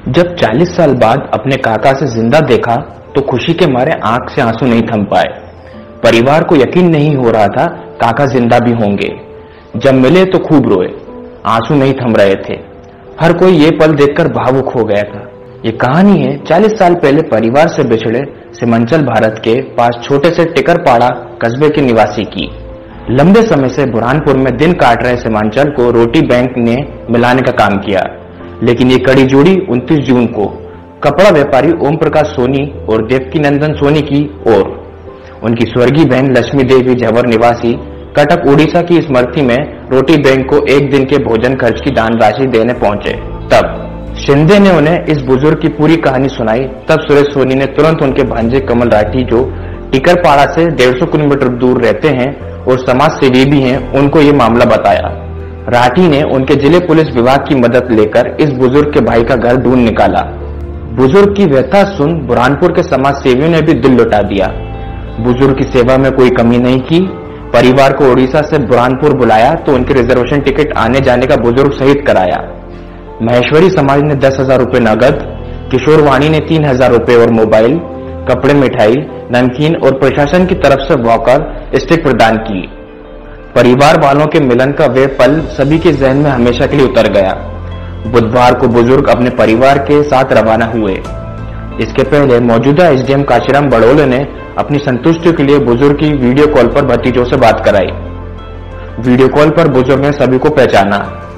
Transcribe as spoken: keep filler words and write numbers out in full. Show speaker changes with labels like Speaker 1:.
Speaker 1: जब चालीस साल बाद अपने काका से जिंदा देखा तो खुशी के मारे आंख से आंसू नहीं थम पाए। परिवार को यकीन नहीं हो रहा था काका जिंदा भी होंगे। जब मिले तो खूब रोए, आंसू नहीं थम रहे थे। हर कोई ये पल देखकर भावुक हो गया था। ये कहानी है चालीस साल पहले परिवार से बिछड़े सीमांचल भारत के पास छोटे से टिकरपाड़ा कस्बे के निवासी की। लंबे समय से बुरहानपुर में दिन काट रहे सीमांचल को रोटी बैंक ने मिलाने का काम किया, लेकिन ये कड़ी जोड़ी उनतीस जून को कपड़ा व्यापारी ओम प्रकाश सोनी और देवकी नंदन सोनी की ओर उनकी स्वर्गीय बहन लक्ष्मी देवी झवर निवासी कटक उड़ीसा की स्मृति में रोटी बैंक को एक दिन के भोजन खर्च की दान राशि देने पहुंचे। तब शिंदे ने उन्हें इस बुजुर्ग की पूरी कहानी सुनाई। तब सुरेश सोनी ने तुरंत उनके भांजे कमल राठी, जो टिकरपाड़ा से डेढ़ सौ किलोमीटर दूर रहते हैं और समाज सेवी भी हैं, उनको ये मामला बताया। राठी ने उनके जिले पुलिस विभाग की मदद लेकर इस बुजुर्ग के भाई का घर ढूंढ निकाला। बुजुर्ग की व्यथा सुन बुरहानपुर के समाज सेवियों ने भी दिल लुटा दिया। बुजुर्ग की सेवा में कोई कमी नहीं की। परिवार को उड़ीसा से बुरहानपुर बुलाया तो उनके रिजर्वेशन टिकट आने जाने का बुजुर्ग सहित कराया। महेश्वरी समाज ने दस हजार रूपये नगद, किशोर वाणी ने तीन हजार रूपये और मोबाइल, कपड़े, मिठाई, नमकीन और प्रशासन की तरफ से वॉकर स्टिक प्रदान की। परिवार वालों के मिलन का वे पल सभी के जहन में हमेशा के लिए उतर गया। बुधवार को बुजुर्ग अपने परिवार के साथ रवाना हुए। इसके पहले मौजूदा एसडीएम काशीराम बड़ोले ने अपनी संतुष्टि के लिए बुजुर्ग की वीडियो कॉल पर भतीजों से बात कराई। वीडियो कॉल पर बुजुर्ग ने सभी को पहचाना।